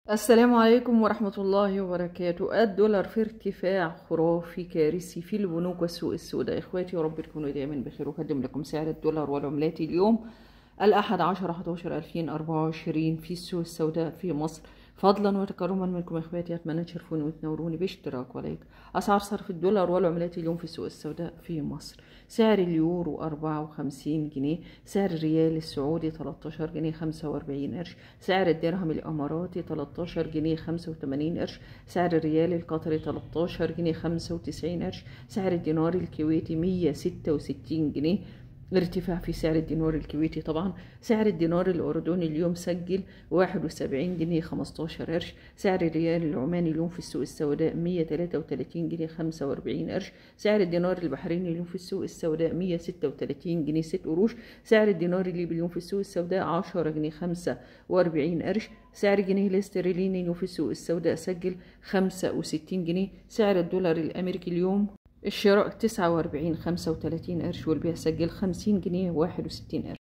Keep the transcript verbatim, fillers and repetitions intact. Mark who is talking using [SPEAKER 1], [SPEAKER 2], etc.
[SPEAKER 1] السلام عليكم ورحمة الله وبركاته. الدولار في ارتفاع خرافي كارثي في البنوك والسوق السوداء. اخواتي يا رب تكونوا دايما بخير. وقدم لكم سعر الدولار والعملات اليوم الأحد عشر حداشر ألفين وأربعة وعشرين في السوق السوداء في مصر. فضلا وتكرما منكم اخواتي اتمنى تشرفوني وتنوروني باشتراك ولايك. اسعار صرف الدولار والعملات اليوم في السوق السوداء في مصر: سعر اليورو أربعة وخمسين جنيه، سعر الريال السعودي تلتاشر جنيه خمسة وأربعين قرش، سعر الدرهم الاماراتي تلتاشر جنيه خمسة وتمانين قرش، سعر الريال القطري تلتاشر جنيه خمسة وتسعين قرش، سعر الدينار الكويتي مية وستة وستين جنيه، ارتفاع في سعر الدينار الكويتي طبعا. سعر الدينار الأردني اليوم سجل واحد وسبعين جنيه خمستاشر قرش. سعر الريال العماني اليوم في السوق السوداء مية وتلاتة وتلاتين جنيه خمسة وأربعين قرش. سعر الدينار البحريني اليوم في السوق السوداء مية وستة وتلاتين جنيه ستة قروش. سعر الدينار الليبي اليوم في السوق السوداء عشرة جنيه خمسة وأربعين قرش. سعر الجنيه الاسترليني اليوم في السوق السوداء سجل خمسة وستين جنيه. سعر الدولار الأمريكي اليوم الشراء تسعة وأربعين خمسة وتلاتين قرش، والبيع سجل خمسين جنيه واحد وستين قرش.